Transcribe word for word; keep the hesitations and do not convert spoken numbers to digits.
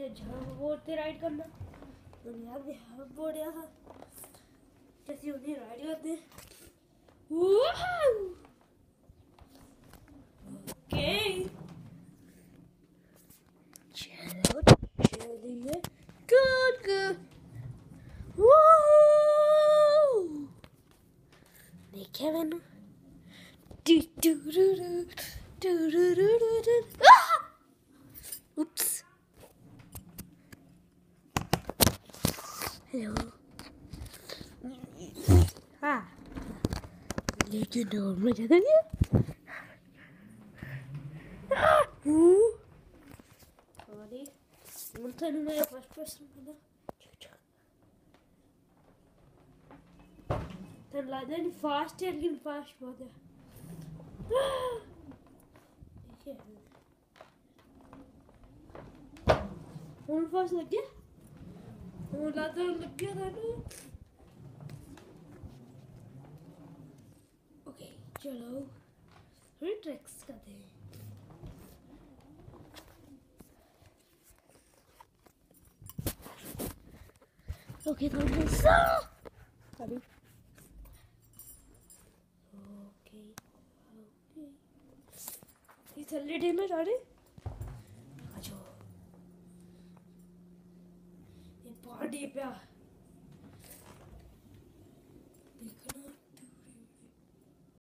जहाँ बोलते राइड करना तो यहाँ भी हम बोल रहा था जैसे उन्हें राइड करते हैं। ओके चलो चलेंगे। गुड गुड देखिए मैंने Oops. Hello. हाँ लेकिन डोर में ज्यादा नहीं है। अरे मुझे नहीं मेरा फर्स्ट पर्सन बना तो लगा नहीं फास्ट है लेकिन फास्ट बहुत है। देखिए और फास्ट लग गया और लाता लग गया था ना। ओके चलो थोड़ी ट्रिक्स करते हैं। ओके तो सॉरी ओके ओके ये चल रही में जा रही पार्टी पे